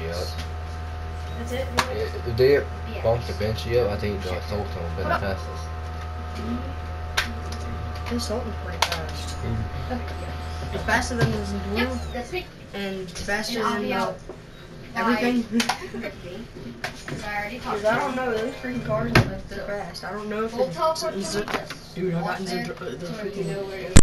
up. That's it? If they bump the bench up, I think the assault will be the fastest. His assault is pretty fast. Mm-hmm. It's faster than his duel, Yep, that's me. and faster And I'll than be out. everything. Because I already talked Because to I don't know, those freaking cars are like they're fast. I don't know if We'll it's teleport to zip. this. Dude, I got Walk there, the so you freaking. know where to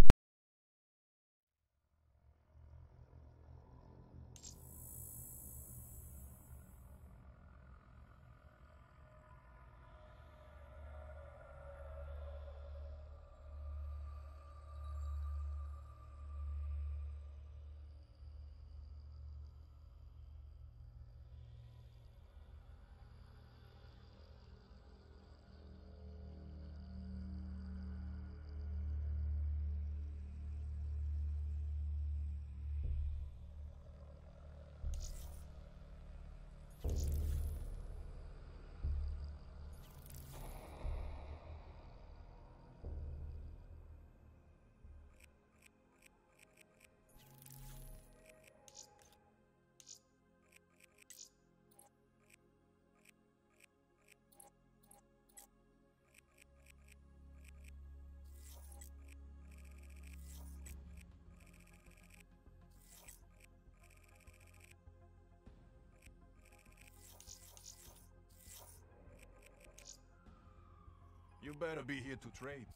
You better be here to trade.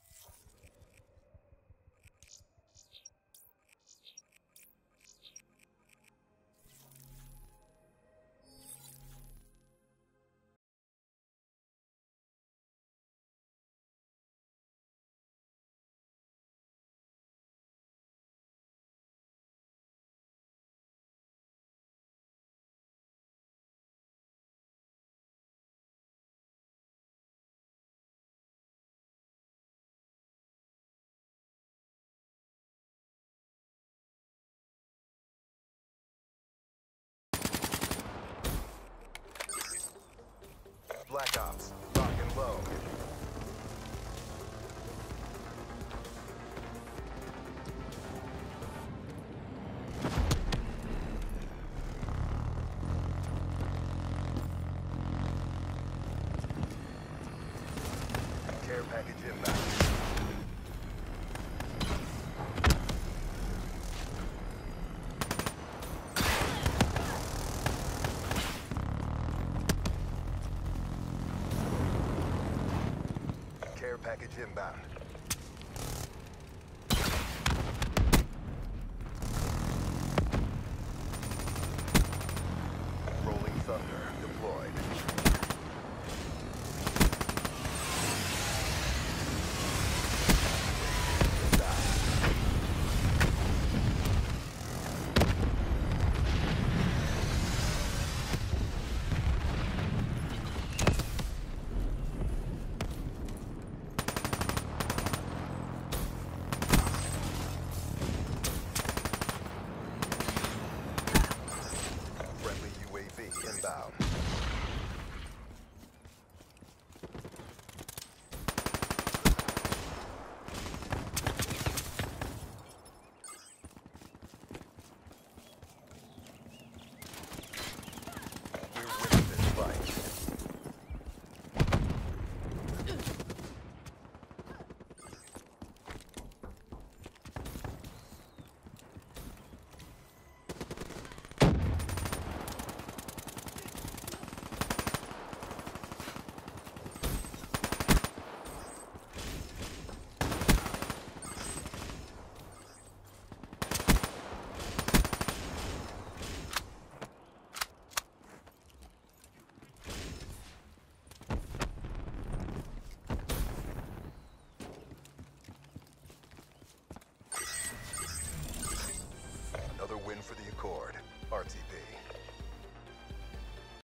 Black Ops, lock and low. Care package inbound. Care package inbound. Rolling Thunder deployed. Friendly UAV inbound.